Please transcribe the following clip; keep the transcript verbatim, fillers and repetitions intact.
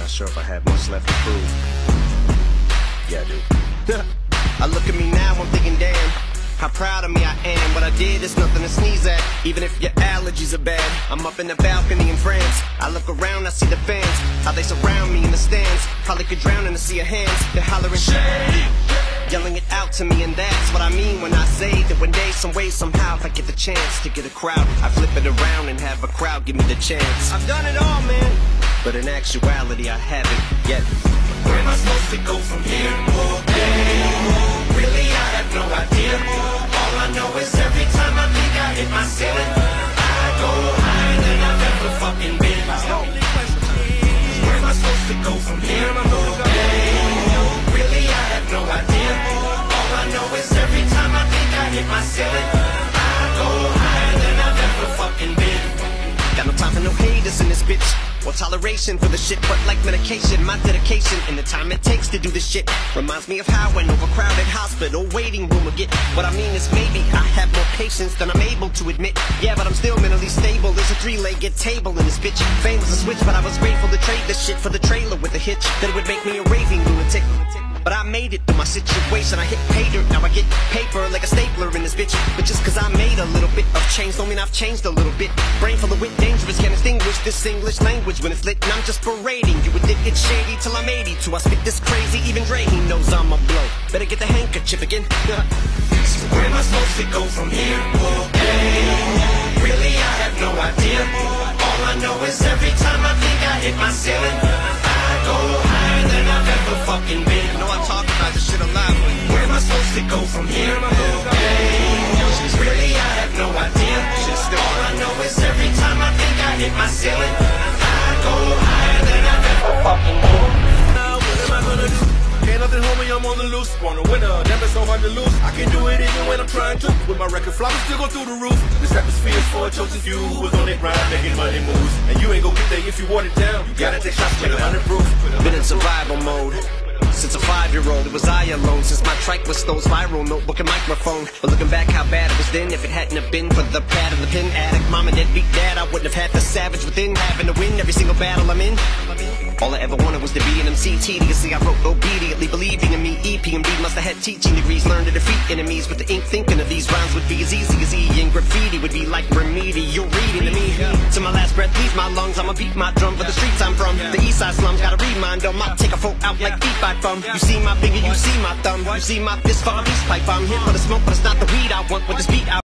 Not sure if I have much left to prove. Yeah, I do. I look at me now, I'm thinking, damn, how proud of me I am. What I did is nothing to sneeze at, even if your allergies are bad. I'm up in the balcony in France. I look around, I see the fans, how they surround me in the stands. Probably could drown in a sea of hands. They're hollering shade, yelling it out to me, and that's what I mean when I say that one day, some way, somehow, if I get the chance to get a crowd, I flip it around and have a crowd give me the chance. I've done it all, man, but in actuality I haven't yet. Where am I supposed to go from here? Okay. Really, I have no idea. All I know is every time I think I hit my ceiling, I go higher than I've ever fucking been. Where am I supposed to go from here? Okay. Really, I have no idea. All I know is every time I think I hit my ceiling, I go higher than I've ever fucking been. Got no time for no haters in this bitch, or toleration for the shit, but like medication, my dedication and the time it takes to do this shit reminds me of how an overcrowded hospital waiting room will get. What I mean is maybe I have more patience than I'm able to admit. Yeah, but I'm still mentally stable. There's a three-legged table in this bitch. Fame was a switch, but I was grateful to trade this shit for the trailer with a hitch that would make me a raving lunatic. But I made it through my situation. I hit pay dirt, now I get paper like a stapler in this bitch. But just cause I made a little bit of change don't mean I've changed a little bit. Brain full of wit, dangerous, can't distinguish this English language when it's lit. And I'm just parading you with it, it's shady till I'm eighty-two. I spit this crazy, even Dre, he knows I'm a blow. Better get the handkerchief again. So where am I supposed to go from here? Okay. Really, I have no idea. All I know is every time I think I hit my ceiling, I go higher than I've ever fucking been. You know I talk about this shit a lot, but where am I supposed to go from here? Okay. Really, I have no idea. All I know is every time I think I hit my ceiling, I go higher than I've ever fucking been. Now what am I gonna do? Can't nothing hold me, I'm on the loose. Born a winner, never so hard to lose. I can do it even when I'm trying to. With my record flop, I still go through the roof. This atmosphere is for a chosen few who was on their grind, making money moves. And you ain't gon' get there if you want it down. You gotta take shots, make a hundred proof. been in survival mode since a five-year-old. It was I alone since my trike was Stone's viral notebook and microphone. But looking back how bad it was then, if it hadn't have been for the pad and the pin addict, mom and dad beat dad, I wouldn't have had the savage within, having to win every single battle I'm in. All I ever wanted was to be an M C. Tediously I wrote obediently, believing in me. E P M D must have had teaching degrees, learned to defeat enemies with the ink, thinking of these rhymes would be as easy as E. And graffiti would be like remedial reading to me. To my last breath leaves my lungs, I'ma beat my drum for the streets I'm from. The east side slums, gotta remind them, I'll take a folk out like feet by thumb. You see my finger, you see my thumb, you see my fist for a peace pipe. I'm here for the smoke, but it's not the weed I want with this beat out.